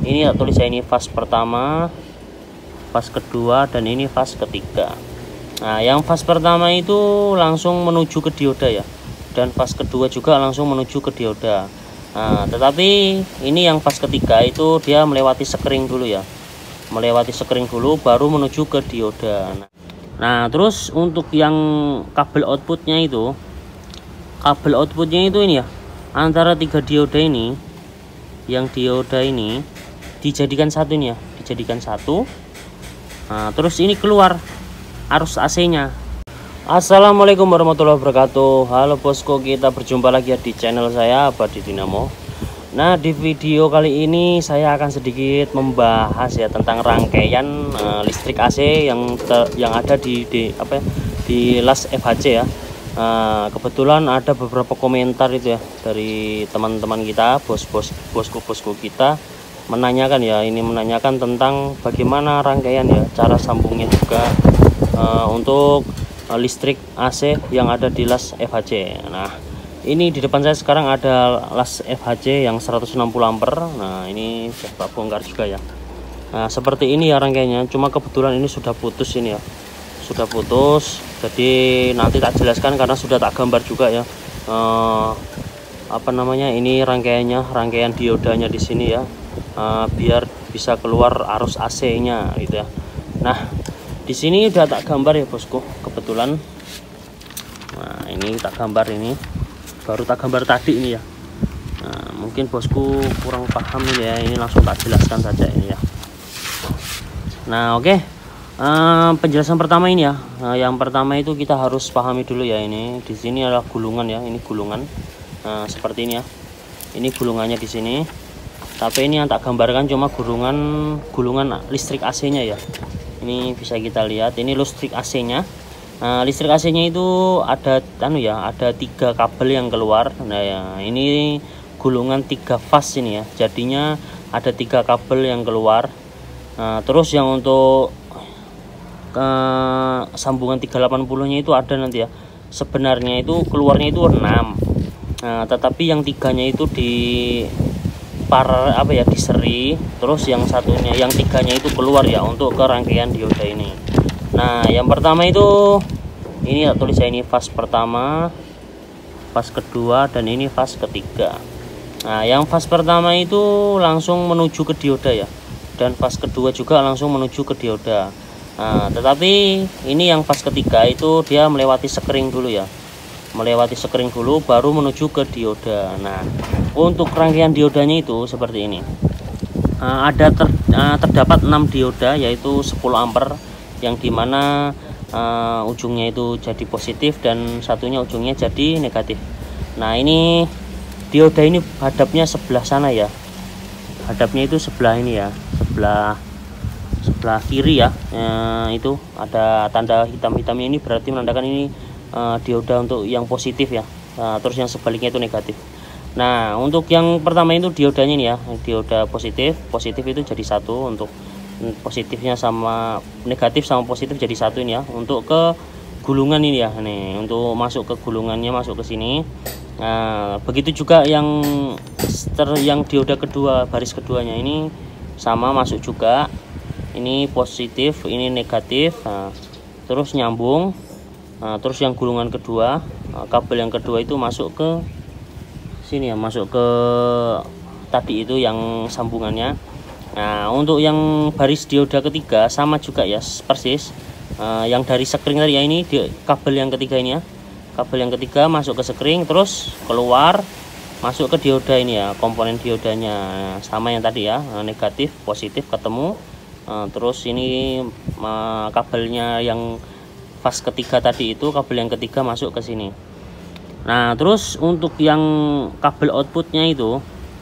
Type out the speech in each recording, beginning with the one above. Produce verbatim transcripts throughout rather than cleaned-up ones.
Ini tak tulis ya, ini fase pertama, fase kedua, dan ini fase ketiga. Nah, yang fase pertama itu langsung menuju ke dioda ya, dan fase kedua juga langsung menuju ke dioda. Nah, tetapi ini yang fase ketiga itu dia melewati sekring dulu ya, melewati sekring dulu baru menuju ke dioda. Nah, terus untuk yang kabel outputnya itu, kabel outputnya itu ini ya, antara tiga dioda ini, yang dioda ini dijadikan satu ini ya, dijadikan satu. Nah, terus ini keluar arus A C-nya. Assalamualaikum warahmatullahi wabarakatuh. Halo bosku, kita berjumpa lagi ya di channel saya Abadi Dinamo. Nah, di video kali ini saya akan sedikit membahas ya tentang rangkaian uh, listrik A C yang ter, yang ada di, di apa ya, di las F H C ya. Uh, kebetulan ada beberapa komentar itu ya dari teman-teman kita, bos-bos bosku-bosku kita menanyakan ya, ini menanyakan tentang bagaimana rangkaian ya, cara sambungnya juga uh, untuk uh, listrik A C yang ada di las F H C. Nah, ini di depan saya sekarang ada las F H C yang seratus enam puluh ampere. Nah, ini saya bongkar juga ya. Nah, seperti ini ya rangkaiannya, cuma kebetulan ini sudah putus ini ya, sudah putus. Jadi nanti tak jelaskan karena sudah tak gambar juga ya, uh, apa namanya, ini rangkaiannya, rangkaian diodanya di sini ya. Uh, biar bisa keluar arus A C-nya gitu ya. Nah, di sini udah tak gambar ya bosku, kebetulan. Nah, ini tak gambar, ini baru tak gambar tadi ini ya. Nah, mungkin bosku kurang paham ini ya, ini langsung tak jelaskan saja ini ya. Nah, oke, okay. uh, penjelasan pertama ini ya. Nah, yang pertama itu kita harus pahami dulu ya, ini di sini adalah gulungan ya, ini gulungan. Nah, seperti ini ya. Ini gulungannya di sini. Tapi ini yang tak gambarkan cuma gulungan gulungan listrik A C-nya ya. Ini bisa kita lihat, ini listrik A C-nya. Nah, listrik A C-nya itu ada anu ya, ada tiga kabel yang keluar. Nah, ya, ini gulungan tiga fase ini ya. Jadinya ada tiga kabel yang keluar. Nah, terus yang untuk ke sambungan tiga ratus delapan puluh-nya itu ada nanti ya. Sebenarnya itu keluarnya itu enam. Nah, tetapi yang tiganya itu di par apa ya, diseri, terus yang satunya, yang tiganya itu keluar ya untuk ke rangkaian dioda ini. Nah, yang pertama itu ini tak tulis ya, ini fase pertama, fase kedua, dan ini fase ketiga. Nah, yang fase pertama itu langsung menuju ke dioda ya, dan fase kedua juga langsung menuju ke dioda. Nah, tetapi ini yang fase ketiga itu dia melewati sekring dulu ya, melewati sekring dulu baru menuju ke dioda. Nah, untuk rangkaian diodanya itu seperti ini. Uh, ada ter, uh, terdapat enam dioda yaitu sepuluh ampere, yang dimana uh, ujungnya itu jadi positif dan satunya ujungnya jadi negatif. Nah, ini dioda ini hadapnya sebelah sana ya. Hadapnya itu sebelah ini ya, sebelah sebelah kiri ya. Uh, itu ada tanda hitam-hitamnya, ini berarti menandakan ini uh, dioda untuk yang positif ya. Uh, terus yang sebaliknya itu negatif. Nah, untuk yang pertama itu diodanya ini ya, dioda positif, positif itu jadi satu, untuk positifnya sama negatif sama positif jadi satu ini ya, untuk ke gulungan ini ya, nih untuk masuk ke gulungannya, masuk ke sini. Nah, begitu juga yang ter, yang dioda kedua, baris keduanya ini sama masuk juga, ini positif, ini negatif. Nah, terus nyambung. Nah, terus yang gulungan kedua, kabel yang kedua itu masuk ke sini ya, masuk ke tadi itu yang sambungannya. Nah, untuk yang baris dioda ketiga sama juga ya, persis uh, yang dari sekring tadi ya, ini di, kabel yang ketiga ini ya, kabel yang ketiga masuk ke sekring terus keluar masuk ke dioda ini ya, komponen diodanya sama yang tadi ya, negatif positif ketemu. Uh, terus ini uh, kabelnya yang fase ketiga tadi itu, kabel yang ketiga masuk ke sini. Nah, terus untuk yang kabel outputnya itu,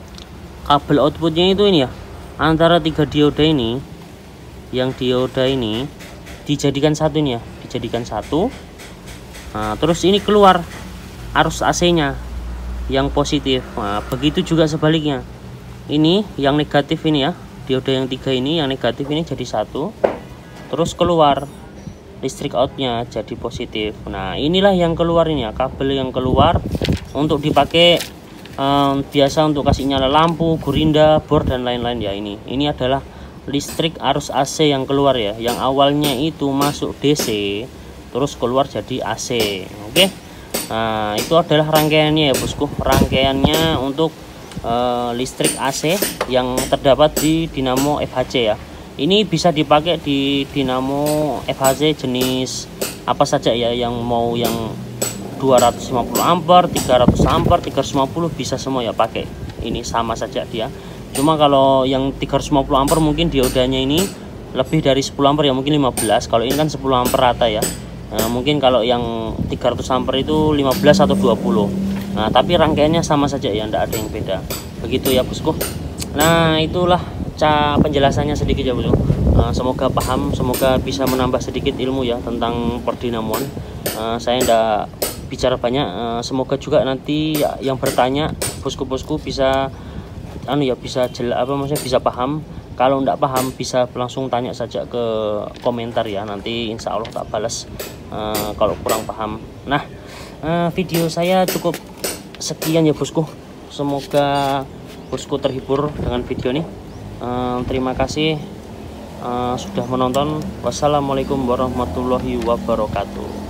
kabel outputnya itu ini ya, antara tiga dioda ini, yang dioda ini dijadikan satu ini ya, dijadikan satu. Nah, terus ini keluar arus A C-nya yang positif. Nah, begitu juga sebaliknya. Ini yang negatif ini ya, dioda yang tiga ini, yang negatif ini jadi satu, terus keluar listrik outnya jadi positif. Nah, inilah yang keluar ini ya, kabel yang keluar untuk dipakai um, biasa untuk kasih nyala lampu, gurinda, bor dan lain-lain ya. Ini ini adalah listrik arus A C yang keluar ya, yang awalnya itu masuk D C terus keluar jadi A C. Oke. Nah, itu adalah rangkaiannya ya bosku, rangkaiannya untuk uh, listrik A C yang terdapat di dinamo F H C ya. Ini bisa dipakai di dinamo F H C jenis apa saja ya, yang mau yang dua ratus lima puluh ampere, tiga ratus ampere, tiga ratus lima puluh bisa semua ya pakai. Ini sama saja dia. Cuma kalau yang tiga ratus lima puluh ampere mungkin diodanya ini lebih dari sepuluh ampere ya, mungkin lima belas. Kalau ini kan sepuluh ampere rata ya. Nah, mungkin kalau yang tiga ratus ampere itu lima belas atau dua puluh. Nah, tapi rangkaiannya sama saja ya, tidak ada yang beda. Begitu ya bosku. Nah, itulah ca penjelasannya sedikit ya bosku. Nah, semoga paham, semoga bisa menambah sedikit ilmu ya tentang perdinamoan. Nah, saya tidak bicara banyak. Nah, semoga juga nanti ya, yang bertanya bosku-bosku bisa anu ya, bisa jelas apa maksudnya, bisa paham. Kalau tidak paham bisa langsung tanya saja ke komentar ya, nanti insya Allah tak balas uh, kalau kurang paham. Nah, uh, video saya cukup sekian ya bosku, semoga bosku terhibur dengan video ini. Uh, terima kasih uh, sudah menonton. Wassalamualaikum warahmatullahi wabarakatuh.